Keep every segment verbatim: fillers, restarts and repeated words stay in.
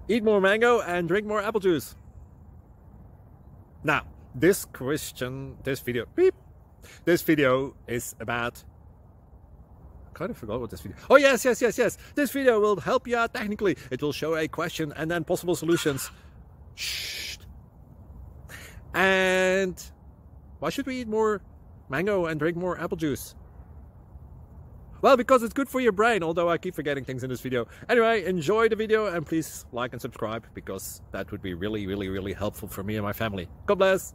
Eat more mango and drink more apple juice. Now, this question, this video, beep, this video is about, I kind of forgot what this video, oh yes, yes, yes, yes, this video will help you out technically. It will show a question and then possible solutions. Shh. And why should we eat more mango and drink more apple juice? Well, because it's good for your brain, although I keep forgetting things in this video. Anyway, enjoy the video and please like and subscribe, because that would be really, really, really helpful for me and my family. God bless!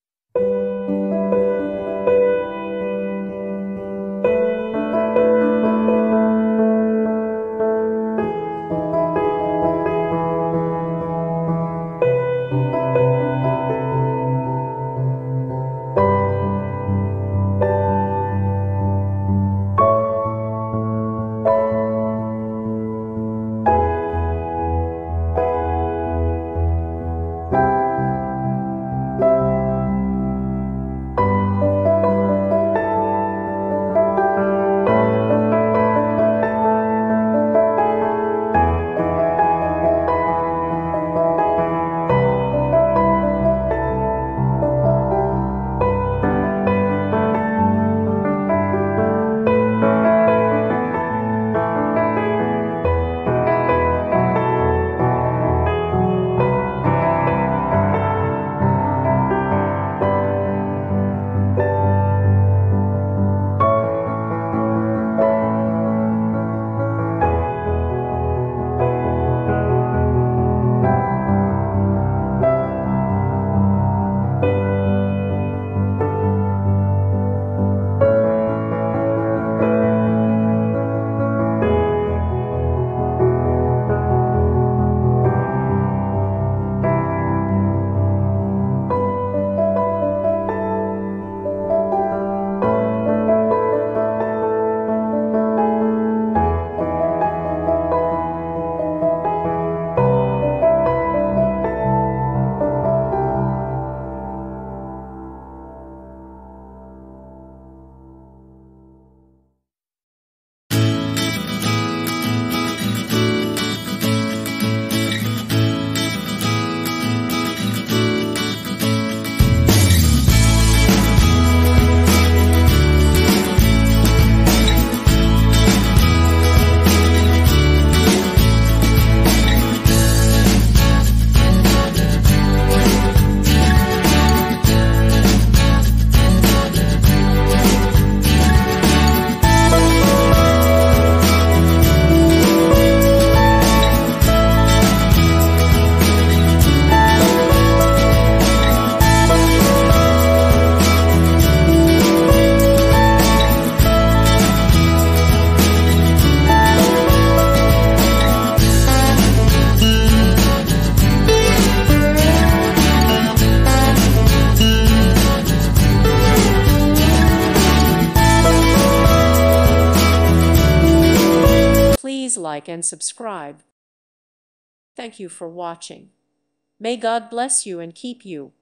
Please like and subscribe. Thank you for watching. May God bless you and keep you.